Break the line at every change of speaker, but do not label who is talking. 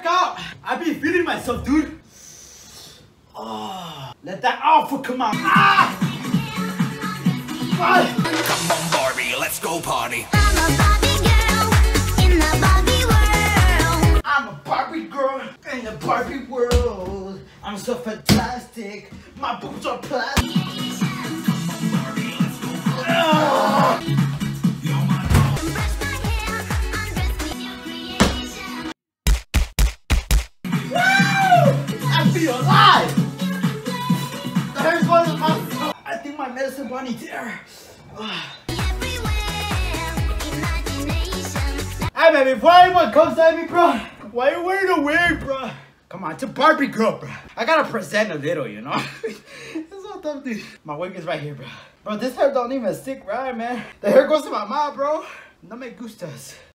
workout. I be feeling myself, dude. Oh, let that alpha come out. Ah!
Come on, Barbie, let's go party.
I'm a Barbie girl in the Barbie world.
I'm a Barbie girl in the Barbie world. I'm so fantastic. My boobs are plastic. I feel alive! The hair's going in my throat. I think my medicine bunny there. Hey man, before anyone comes at me, bro, why you wearing a wig, bro? Come on, it's a Barbie girl, bro. I gotta present a little, you know? It's so tough, dude. My wig is right here, bro. Bro, this hair don't even stick right, man. The hair goes to my mouth, bro. No me gustas.